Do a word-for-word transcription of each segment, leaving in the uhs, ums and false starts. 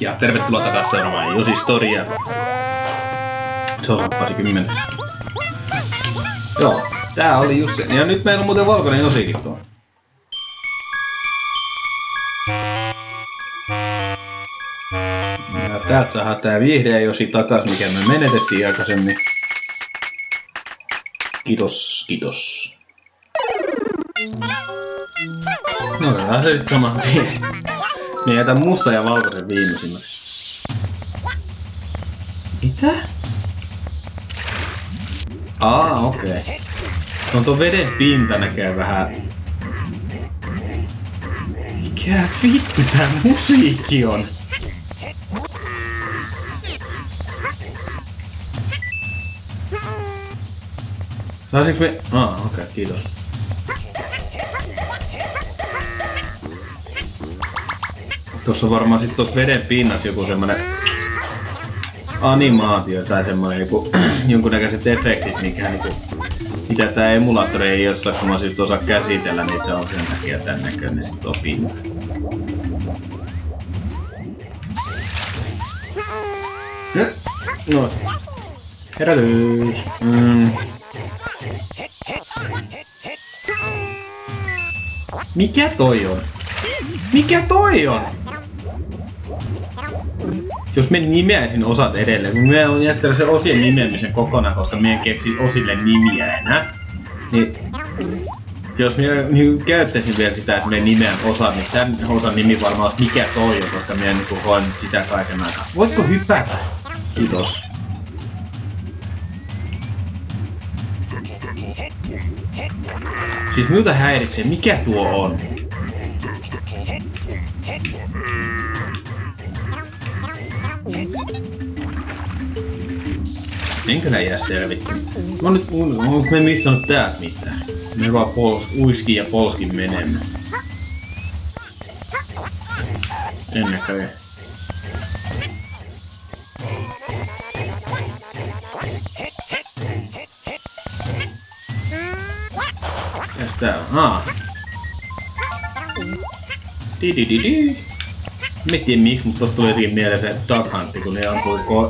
Ja tervetuloa takaisin seuraamaan Josi Storia. Se on parikymmentä. Joo, tää oli just se. Ja nyt meillä on muuten valkoinen Josikin tuo. Ja täältä saadaan tää vihreä Josi takas, mikä me menetettiin aikaisemmin. Kiitos, kiitos. No otetaan se sit saman tien. Me jätän musta ja valkoisen viimeisimmäksi. Mitä? Aa, okei. Okay. No tuon veden pinta näkee vähän... Mikä vittu tää musiikki on? Saisinko me... Aa, okei, okay, kiitos. Tuossa on varmaan sit tossa veden pinnassa joku semmonen animaatio tai semmonen joku jonkunnäköiset efektit, mikä niinku mitä tää emulaattori ei jossain kun mä siis osaa käsitellä, niin se on sen takia tän näköinen sit on pinta. No. Herätys. Mm. Mikä toi on? Mikä toi on? Jos me nimeäisin osat edelleen, kun me on jättänyt sen osien nimeämisen kokonaan, koska me en keksi osille nimiä enää. Niin, jos me niin käyttäisin vielä sitä, että me nimeän osat, niin tämän osan nimi varmaan olisi mikä toi on, koska me en niin hoin sitä kaiken aikaa. Voitko hypätä? Kiitos. Siis miltä häiritsee, mikä tuo on? Enkö nää jää selvitty? Mä oon nyt onko me missannut täältä mitään? Me vaan pols, uiski ja polskin menemään. En näköjään. Mitäs tää on? Aa. Di-di-di-di. Mä en tiedä miksi, mutta tosta tuli jotenkin mieleen se Duck Hunt, kun ne ampuu ko...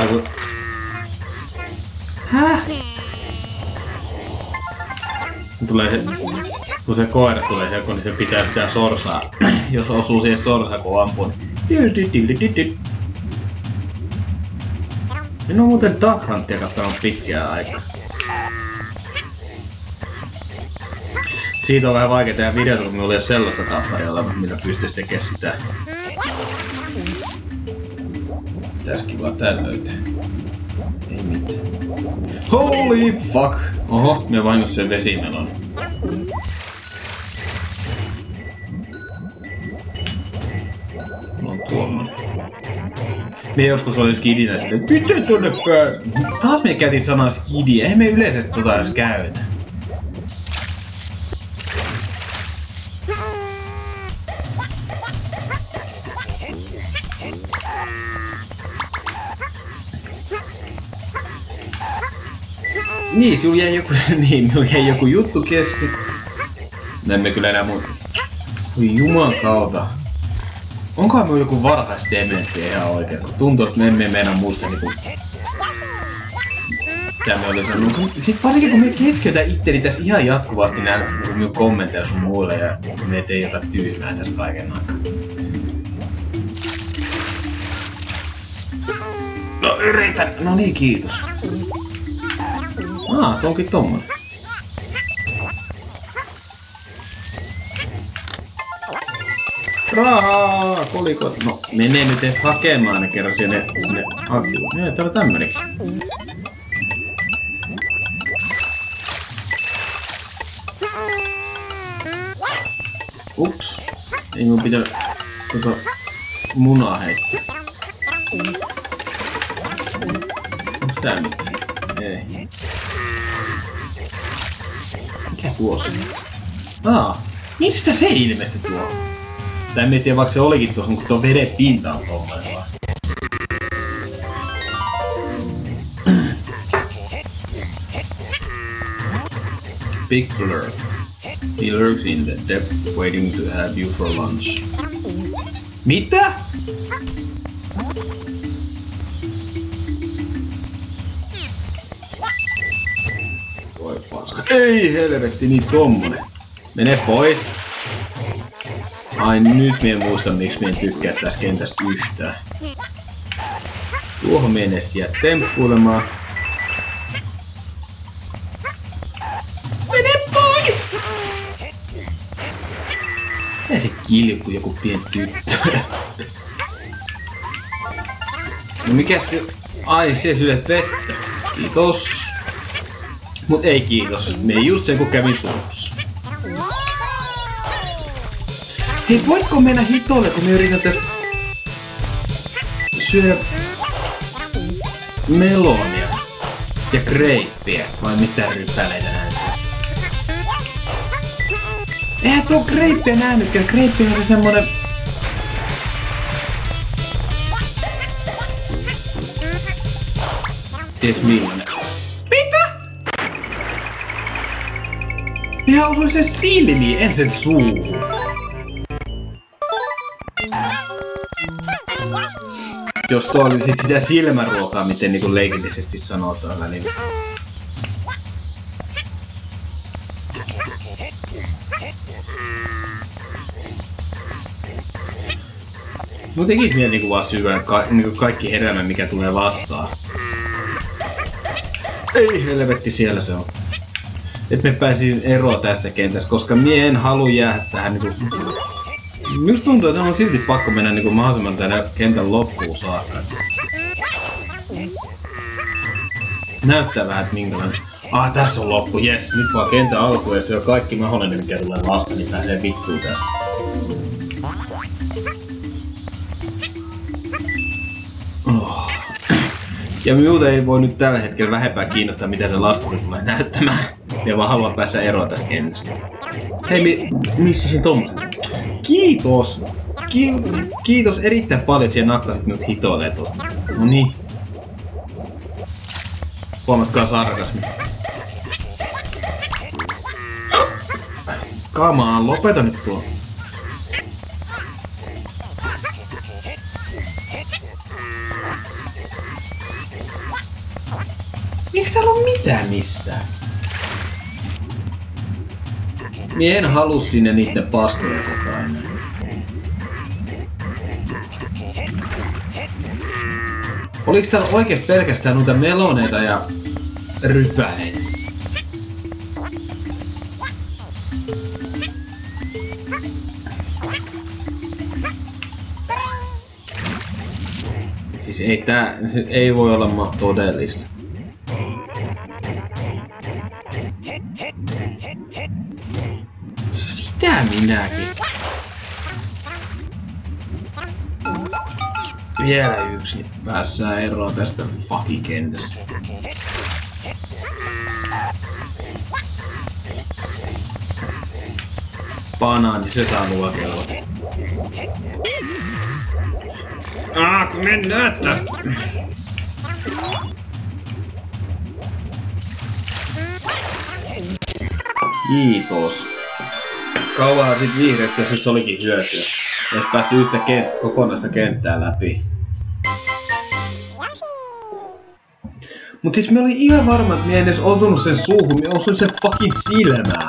Häh? Tulee se... Kun se koira tulee sieltä, niin se pitää sitä sorsaa. Jos osuu siihen sorsaan, kun ampuu, niin... En oo muuten Duck Huntia kattanut pitkään aikaa. Siitä on vähän vaikea tehdä videota, kun minulla ei ole sellaista tapparia, millä pystyisi tekemään sitä. Mitäs kivaa täällä löytyy? Ei mitään. Holy fuck! Oho, minä vahingossa sen vesimelon. On tuommoinen. Me joskus oli skidinä sitten, että miten tuonne pää... Taas me käytiin sanaa skidi, eihän me yleensä tota edes käytä. Niin, sulla jäi joku, niin, minulla jäi joku juttu kesken. No emme kyllä enää muuta. Oi juman kautta. Onkohan minulla joku varhaisdementia ihan oikein? Tuntuu, että me emme meinaa muista niinku... Mitä me olin sanonut. Sit varsinkin kun me keskeytän itteni tässä ihan jatkuvasti nää minun kommentteja sun muille ja me tee jotain tyhmää tässä kaiken aikaa. No yritän! No niin, kiitos. Aa, tuo onkin tommonen. Rahaa! Kolikot! No, menee nyt edes hakemaan ne kerran siellä ne, ne hakivat. Nee, täällä on tämmönenkin. Ups. Ei mun pitää tota munaa heittää. Onks tää mitään? Ei. Mikä tuossa? Aa, mistä se ilmestyi tuo? Tää en tiedä vaikka se olikin tuossa, mutta tuo veden pinta on tommoinen vaan. Big Blur. He lurks in the depths waiting to have you for lunch. Mitä? Voi paska. Ei helvetti, niin tommonen. Mene pois. Ai nyt mie en muista miksi mie en tykkää tästä kentästä yhtään. Tuohon mie en edes jää temppuilemaan. Mene pois! Mene se kilju joku pieni tyttö. No mikä se... Ai se syöt vettä. Kiitos. Mut ei kiitos. Mie just sen kun kävin suussa. Hei, voitko mennä hitolle, kun me yritän tästä syödä melonia ja greippiä, vai mitä rypäleitä näyttää? Eihän tuo greippiä nähnytkään, greippi oli semmonen... Ties millainen. Mitä? Ihan osui sen silmiin, en sen suuhun. Jos tuo oli sit sitä silmäruokaa, miten niinku leikillisesti sanotaan välillä. Mut tekis mieli niinku vaan syödä ka niinku kaikki hedelmä, mikä tulee vastaan. Ei helvetti, siellä se on. Et me pääsin eroon tästä kentästä, koska mie en halua jäädä tähän niinku... Minusta tuntuu, että on silti pakko mennä niinku mahdollisimman tänne kentän loppuun saakka. Näyttää vähän, että minkälainen... Ah, tässä on loppu, jes. Nyt vaan kentän alku ja syö kaikki mahdollinen, mikä tulee vasta, niin pääsee vittuun tästä. Oh. Ja minulta ei voi nyt tällä hetkellä vähempää kiinnostaa, mitä se laskuri tulee näyttämään. Ja vaan haluan päästä eroon tästä kentästä. Hei, mi missä siinä tommosen? Kiitos! Ki kiitos erittäin paljon, että siellä nakkasit minut hitoilee tosta. No niin. Huomatkaa sarkasmi. Kamaan, lopeta nyt tuo. Miks täällä on mitään missään? Mie en halua sinne niitten paskojen sekaan. Oliks täällä oikein pelkästään noita meloneita ja rypäleitä? Siis ei tää, ei voi olla todellista. Sitä minäkin. Vielä yksi, niin päässään eroon tästä fucking kentästä. Banaani, se saa luokella. Ah, kun mennään tästä! Kiitos. Kauanhan sit vihreästi, jos siis olikin hyötyä. Jos päästy yhtä kent kokonaista kenttää läpi. Mut siis me oli ihan varma, että me en edes osunut sen suuhun, me osuin sen fucking silmää.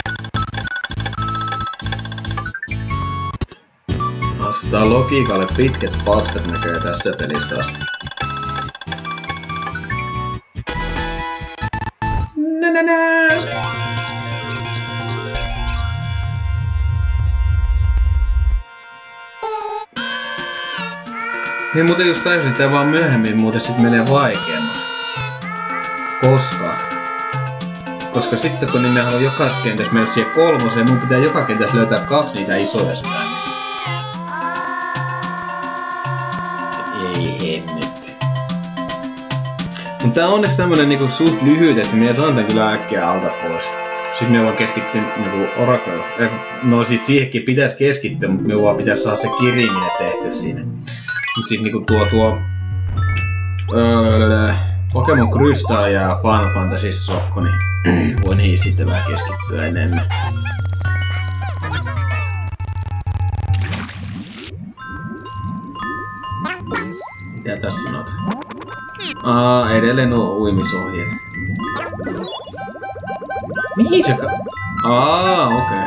Vastaa logiikalle pitkät paskat näköjä tässä pelissä taas. Nänänä. Niin muuten just tajusin, että vaan myöhemmin muuten sit menee vaikeammaksi. Koska? Koska sitten kun niin me haluan jokaisessa kentässä mennä siihen kolmoseen, mun pitää joka kentässä löytää kaksi niitä isoja sydämiä. Ei hemmetti. Mut tää on onneksi tämmönen niinku suht lyhyt, että me saan tän kyllä äkkiä alta pois. Siis me vaan keskittyä niinku Oracle. No siis siihenkin pitäis keskittyä, mut me vaan pitäis saada se kiriminen tehtyä siinä. Mut sit niinku tuo tuo... Öö, Pokemon Crystal ja Final Fantasy Sokko, niin voi niihin sitten vähän keskittyä enemmän. Mitä tässä sanot? Aa, edelleen nuo uimisohjeet. Mihin se ka... Aa, okei. Okay.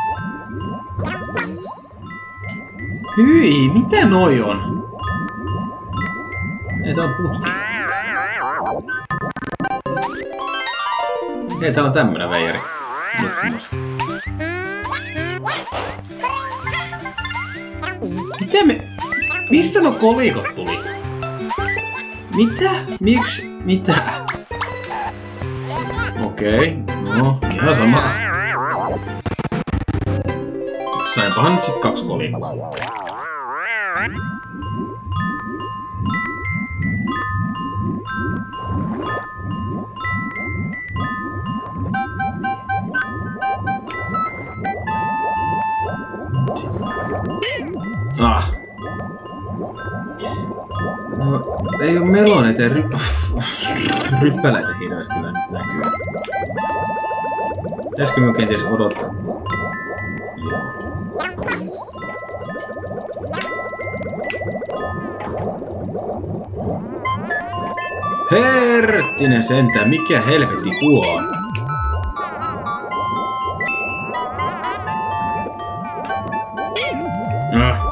Hyi, mitä noi on? Ei, tää on putki. Ei, tää on tämmönen veijari. Mitä me... Mistä no kolikot tuli? Mitä? Miks? Mitä? Okei, no, ihan sama. Sainpahan nyt sit kaksi kolikkoa. Ah. No, ei oo meloneita ja ry... ryppäleitä hirveästi kyllä nyt näkyy. Pitäisikö minun kenties odottaa? Joo. Herttinen sentään, mikä helvetti tuo on? Ah.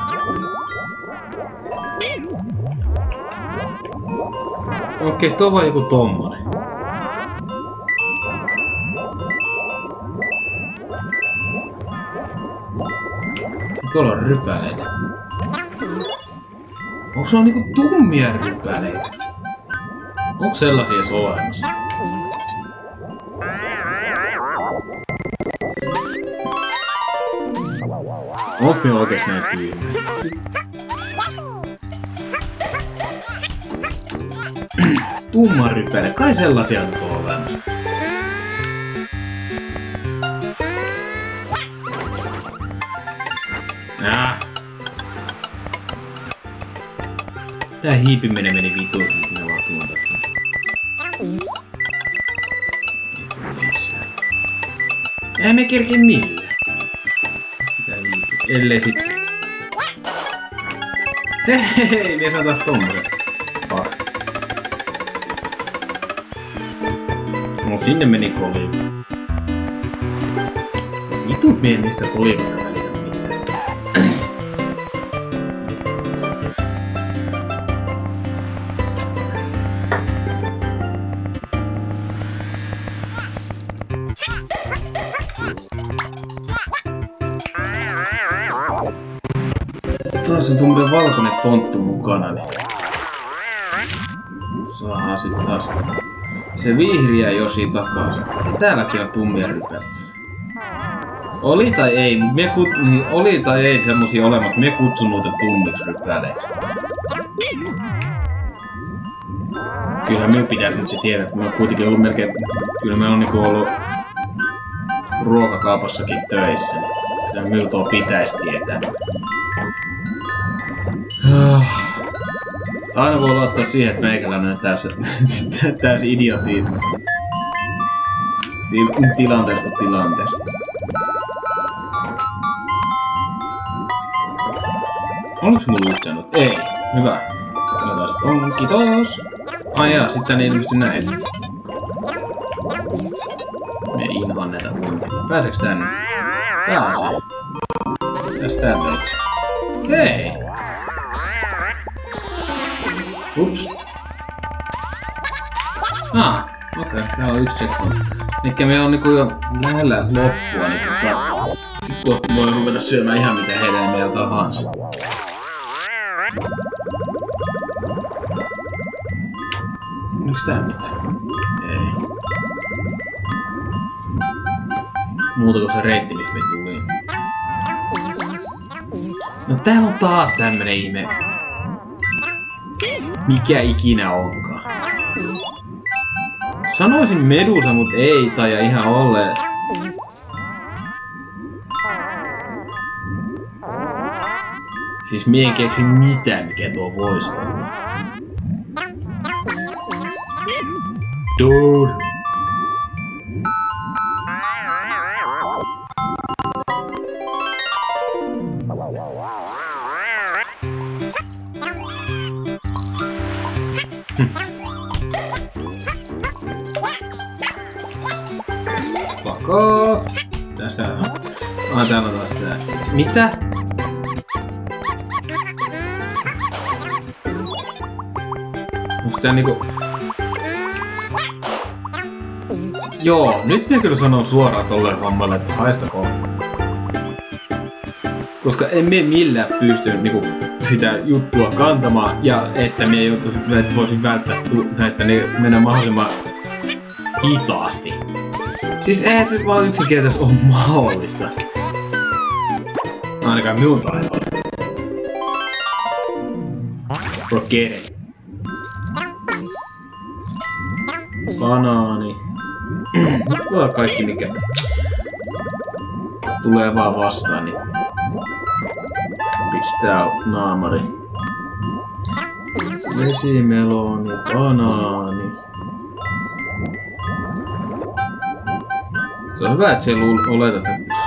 Okei, tuo on vaan joku tommonen. Tuolla on rypäleitä. Onko se on niinku tummia rypäleitä? Onko sellaisia edes olemassa? Onko me oikeesti näin tyhmiä? Tumma rypäle, kai sellaisia nyt on olemassa. Äh. Tää hiipiminen meni vituun, kun ne vaan tuotakin. Ei me kerke millään. Pitää hiipiä, ellei sit... Hei, hei, ne saa taas tommosen. Ah. No sinne meni kolikko. Vitut mie niistä kolikosta välitä mitään. Taas on tuommoinen valkoinen tonttu mukana, niin... Saadaan sit taas... Se vihriä Josi takaisin. Täälläkin on tummia rypäleitä. Oli tai ei, me kut... oli tai ei semmosia olemat, me kutsun noita tummiksi rypäleiksi. Kyllähän minun pitäisi nyt se tiedä, että me on kuitenkin ollut melkein... Kyllä me on niinku ollut... ruokakaupassakin töissä. Kyllä minun tuo pitäisi tietää. Aina voi luottaa siihen, että meikäläinen on täysin, täysin idiotiin. Til, tilanteessa kuin tilanteessa. Oliko mulla lyhtsänut? Ei. Hyvä. On, kiitos. Ai jaa, sit tän ei ilmesty näin. Me inhoan näitä uimpia. Pääseekö tänne? Pääsee. Mitäs tää teet? Hei! Ups. Ah, okei. Okay. Täällä on yksi checkpoint. Elikkä me on niinku jo lähellä loppua, niin tota... Kohta voi ruveta syömään ihan mitä hedelmiä tahansa. Miks tää mitään? Ei. Muuta kuin se reitti, mistä me tuli. No täällä on taas tämmönen ihme. Mikä ikinä onkaan. Sanoisin Medusa, mut ei taida ihan olleen. Siis mie en keksi mitään, mikä tuo voisi olla. Dude. Pakoo! Tässä on. Ah, täällä on taas tää. Mitä? Onks tää niinku... Joo, nyt minä kyllä sanon suoraan tolle hommalle, että haistakoon. Koska en mie millään pystynyt niinku sitä juttua kantamaan ja että mie joutuisin, että voisin välttää että ne mennä mahdollisimman hitaasti. Siis eihän se vaan yksinkertaisesti ole mahdollista. Ainakaan minun taidolla. Forget it. Banaani. Tuo kaikki mikä tulee vaan vastaan, niin pistää naamari. Vesimeloni, banaani. Se on hyvä, että se oletat, että...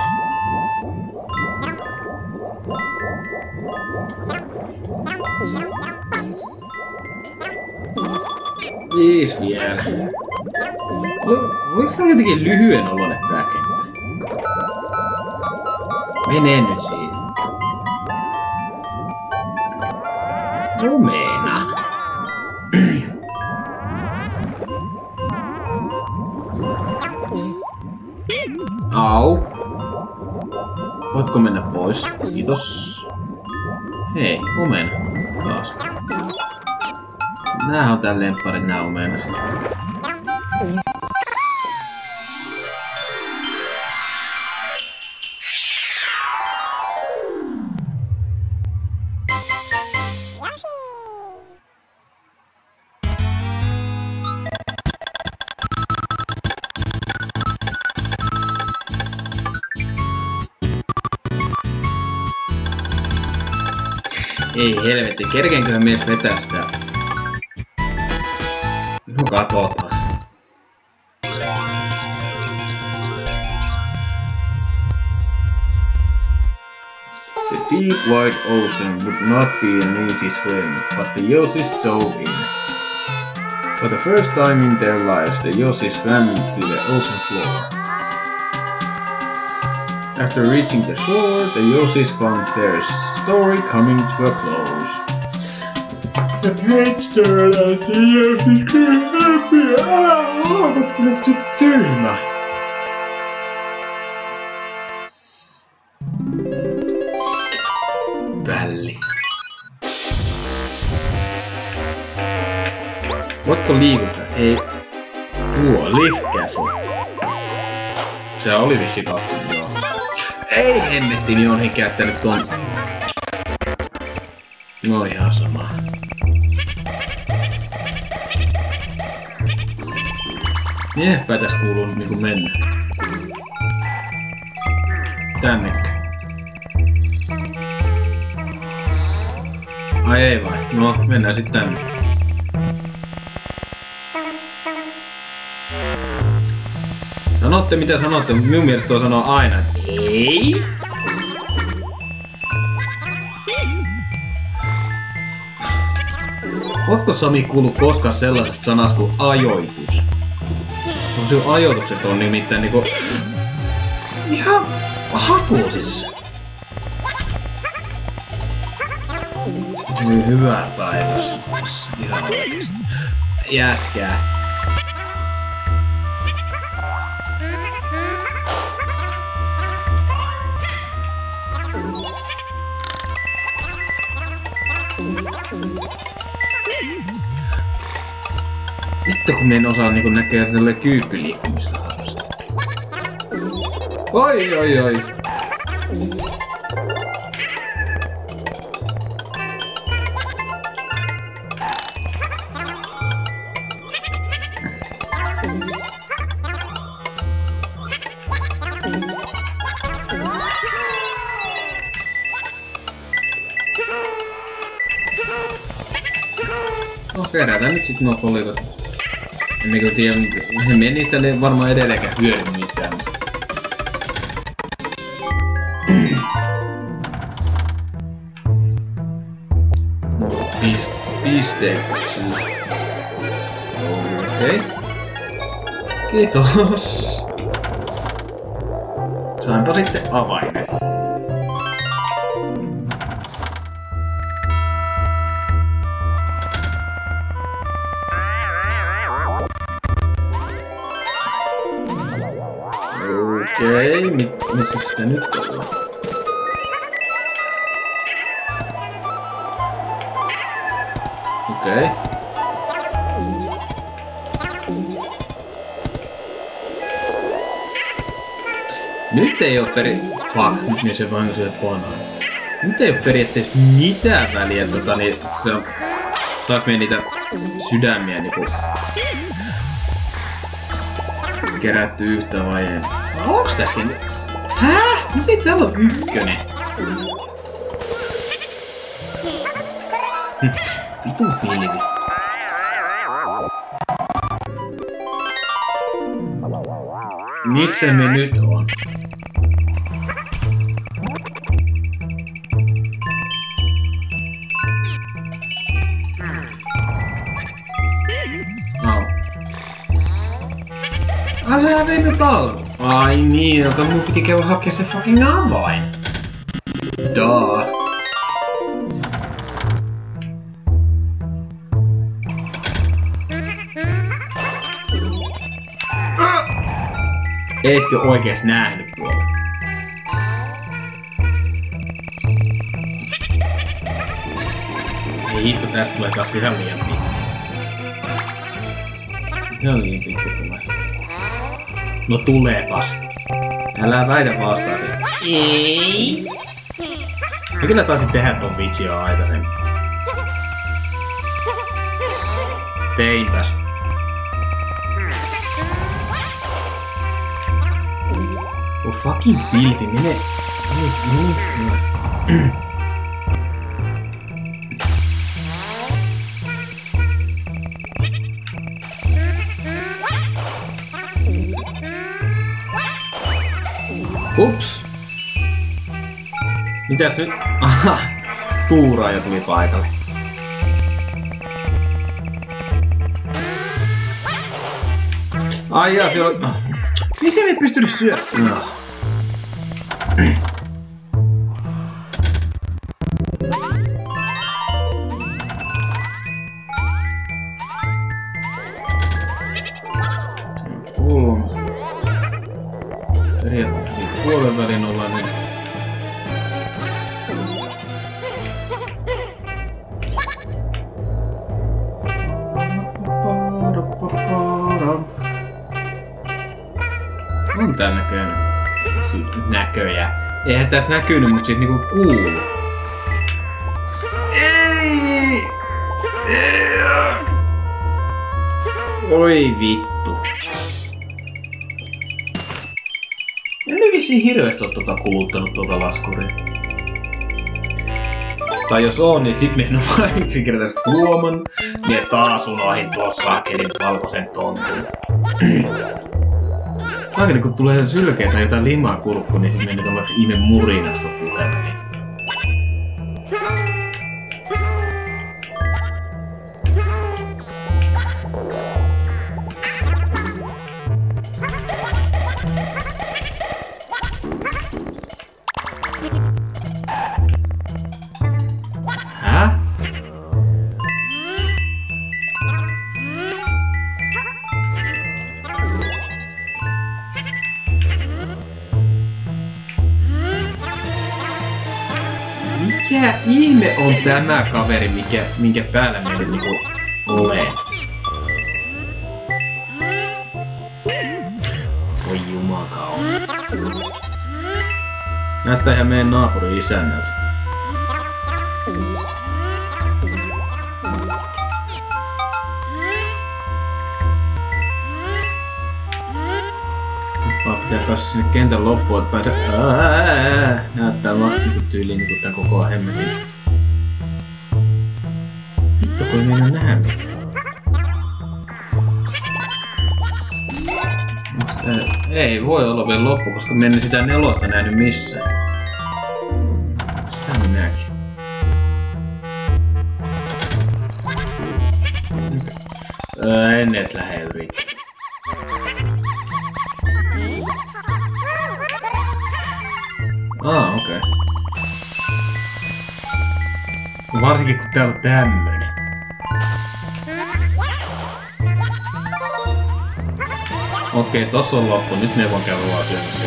Viis vielä. Oliko tää jotenkin lyhyen oloinen tää kenttä? Menee nyt siitä. Omena. Au. Voitko mennä pois? Kiitos. Hei, omena. Taas. Nää on tää lempparit, nää omenat. Ei helvetti, kerkeenköhän mies vetää sitä? No katsotaan. The deep wide ocean would not be an easy swim, but the Yossis dove in. For the first time in their lives, the Yossis swam to the ocean floor. After reaching the shore, the Yossis found their story coming to a close. The page turned out the Yossis grew happy. Oh, but that's a tyhmä. Välli. Voitko liikuta? Ei. Tuo, lift castle. Se oli vissi kaksi, joo. Ei hemmetti, niin on he käyttänyt tuon... No ihan sama. Miehpä tässä kuuluu niinku mennä. Tännekö? Ai ei vai? No, mennään sit tänne. Sanotte mitä sanotte, mutta minun mielestä tuo sanoo aina, että ei. Ootko Sami kuullut koskaan sellaisesta sanasta kuin ajoitus? No sinun ajoitukset on nimittäin niinku... ihan hakuisissa. Niin hyvää päivästä. Ihan oikeesti. Jätkää. Vittu kun en osaa niinku näkee tälle kyyppiliikkumista. Oi oi oi. No kerätään nyt sit nuo kolikot. Emme kyllä tiedä, emme niistä varmaan edelleenkään hyödy mitään. Piste, pisteet. Okei. Okay. Kiitos. Saanpa sitten avaimen. Okei, okay, missä sitä nyt ollaan? Okei. Okay. Nyt ei oo peri... Fuck, nyt niin se vaan syö huonoa. Nyt ei oo periaatteessa mitään väliä, tota niin... Se on... Taas meni niitä sydämiä niinku... Kerätty yhtä vai ei? Onks täskin? Häh? Miten täällä on ykkönen? Vitu pilvi. Missä me nyt on? Oh. Ai sehän vei nyt alla. Ai niin, jota mun piti käydä hakea se fucking avain. Daa. Etkö oikees nähnyt tuolla? Ei hitto, tästä tulee taas ihan liian pitkä. Ihan liian pitkä tulee. No tuleepas. Älä väitä vastaan. Ei. Mä kyllä taisin tehdä ton vitsi jo aikaisemmin. Teinpäs. Oh fucking pilti, mene... Mene... Mene... Ups! Mitäs nyt? Aha! Tuuraaja tuli paikalle. Ai jaa, se on... Oh. Miten ei pystynyt syömään? No. Kolmas. Periaatteessa puolen välin ollaan nyt. On tää näköinen. Näköjä. Eihän tässä näkynyt, mut sit niinku kuulu. Ei! Ei! Oi vittu. En me vissiin hirveästi oo tota kuluttanut tota laskuria. Tai jos on, niin sit me en oo vain yksinkertaisesti huomannut. Mie taas unohin tuossa saakelin valkoisen tontun. Saakeli kun tulee sylkeitä jotain limaa kurkkuun, niin sit menee tommoiksi ihme murinasta puheelle. Häh? Mikä ihme on tämä kaveri, mikä, minkä päällä meillä niinku olee? Voi jumakaus. Näyttää ihan meidän naapurin isännältä. Vaan pitää taas sinne kentän loppuun, että pääsee... Ääääää. Näyttää vaan niinku tyyliin niinku tän koko hemmetin. Vittu kun ei mennä nähdä mitään. Ei voi olla vielä loppu, koska me en sitä nelosta nähnyt missään. Sitä me näki. Öö, en edes lähde yrittämään. Aa, okei. Okay. Varsinkin kun täällä on tämmönen. Okei, okay, tossa on loppu. Nyt me voin käydä vaan syömässä.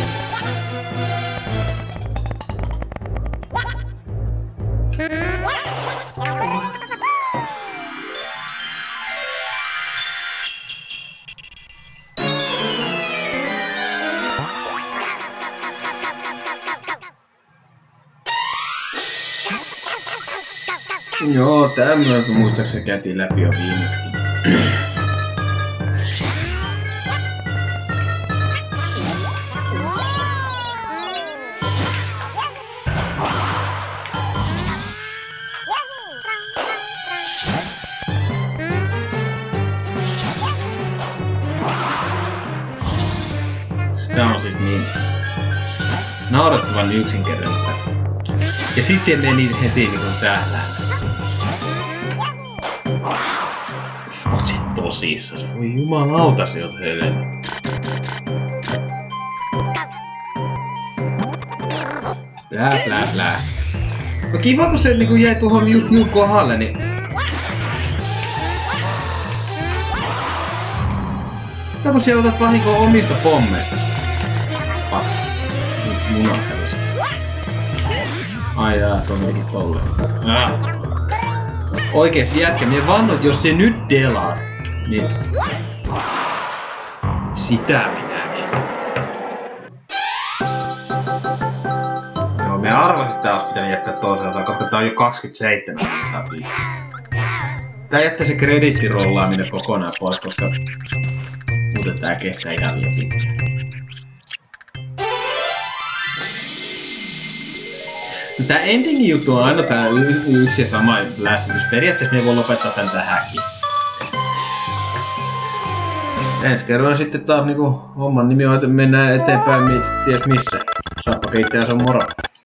Joo, tämmönen kun muistaakseni käytiin läpi jo viimeksi. Tää on sit niin naurettavan yksinkertaista. Ja sit se meni heti niinku sählään. Oot sit tosissas. Voi jumalauta se oot helvetti. Plää plää plää. No kiva kun se niinku jäi tuohon just minun kohdalle, niin... Tää kun siellä otat vaan niinku omista pommeista. Pat. Muna hävisi. Ai jaa, tuo menikin tolleen. Ah. Oikeesti jätkä, minä vannut, jos se nyt delas, niin... Sitä minäkin. Joo, minä arvasin, että tää olisi pitänyt jättää toisaalta, koska tää on jo kaksikymmentäseitsemän saa piikkiä. Tää jättää se kredittirollaaminen kokonaan pois, koska... Muuten tää kestää ihan liian pitkään. Tää endingin juttu on aina tää yksi ja sama lässytys. Periaatteessa me voi lopettaa tän tähänkin. Ensi kerran sitten taas niinku homman nimi on, että mennään eteenpäin ties missä. Saappa keittää, se on moro.